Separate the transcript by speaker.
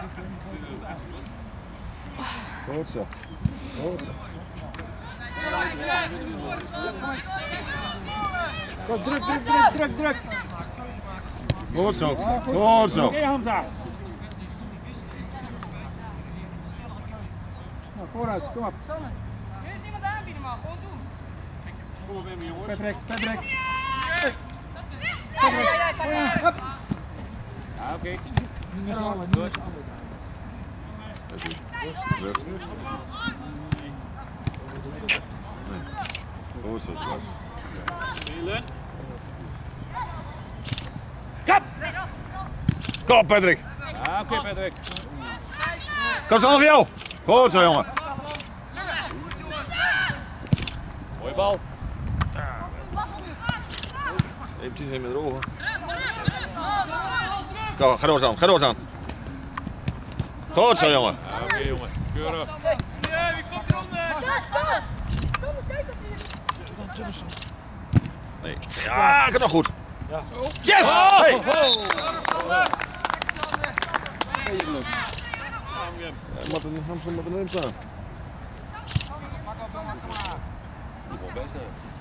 Speaker 1: Goed zo. Goed zo.
Speaker 2: Druk.
Speaker 1: Goed zo. Goed zo.
Speaker 2: Oké, Hamza. Nou, vooruit, kom op.
Speaker 3: Er is niemand aanbieden, man. Gewoon doen.
Speaker 2: Kom op, Wim, jongens. Patrick.
Speaker 3: Hup.
Speaker 2: Ja, oké.
Speaker 1: Goed zo, Bas.
Speaker 2: Kap!
Speaker 1: Kom, Patrick.
Speaker 2: Ja, oké, Patrick.
Speaker 1: Kom zo voor jou. Goed zo, jongen.
Speaker 2: Mooie bal.
Speaker 1: Eventjes in met de ogen. Kom, ga door aan. Goed zo, jongen.
Speaker 2: Ja, oké, jongen. Keurig.
Speaker 3: Wie komt eronder?
Speaker 1: Nee. Ja, ik heb nog goed.
Speaker 2: Ja.
Speaker 1: Yes!
Speaker 2: Oh,
Speaker 1: Hey!
Speaker 2: oh, oh.
Speaker 1: Hij moet er erin staan.
Speaker 2: Die komt best, hè.